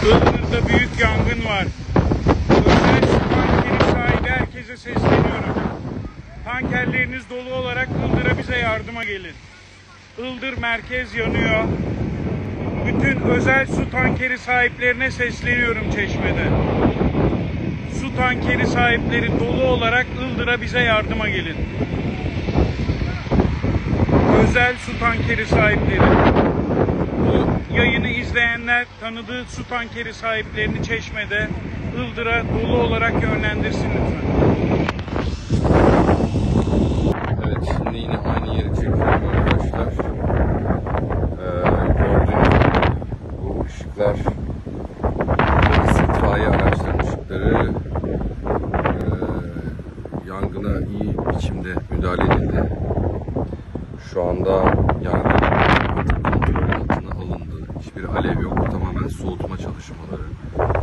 Iğdır'da büyük yangın var. Özel su tankeri sahibi herkese sesleniyorum. Tankerleriniz dolu olarak Iğdır'a bize yardıma gelin. Iğdır merkez yanıyor. Bütün özel su tankeri sahiplerine sesleniyorum Çeşme'de. Su tankeri sahipleri dolu olarak Iğdır'a bize yardıma gelin. Özel su tankeri sahipleri. Bu yayını izleyenler tanıdığı su tankeri sahiplerini Çeşme'de, Iğdır'a dolu olarak yönlendirsin lütfen. Evet, şimdi yine aynı yeri çekiyorum arkadaşlar. Gördüğünüz gibi bu ışıklar itfaiye araçlarının ışıkları, yangına iyi biçimde müdahale edildi. Şu anda yangın artık kontrol altına alındı. Hiçbir alev yok. Tamamen soğutma çalışmaları.